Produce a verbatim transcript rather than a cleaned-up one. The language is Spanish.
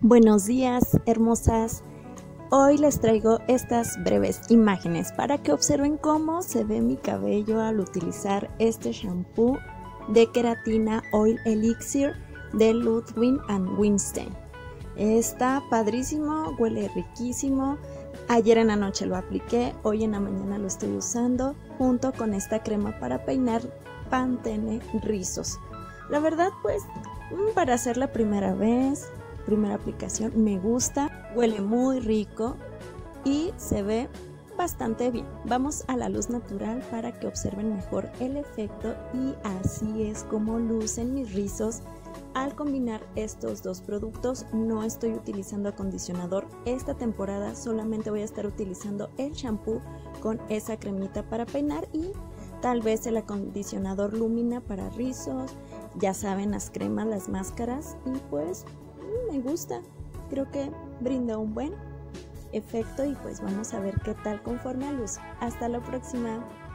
Buenos días, hermosas. Hoy les traigo estas breves imágenes para que observen cómo se ve mi cabello al utilizar este shampoo de Keratina Oil Elixir de Ludwig and Winston. Está padrísimo, huele riquísimo. Ayer en la noche lo apliqué, hoy en la mañana lo estoy usando junto con esta crema para peinar Pantene rizos. La verdad, pues, para hacer la primera vez, primera aplicación, me gusta, huele muy rico y se ve bastante bien. Vamos a la luz natural para que observen mejor el efecto, y así es como lucen mis rizos al combinar estos dos productos. No estoy utilizando acondicionador esta temporada, solamente voy a estar utilizando el shampoo con esa cremita para peinar y tal vez el acondicionador Lumina para rizos. Ya saben, las cremas, las máscaras, y pues me gusta, creo que brinda un buen efecto y pues vamos a ver qué tal conforme al uso. Hasta la próxima.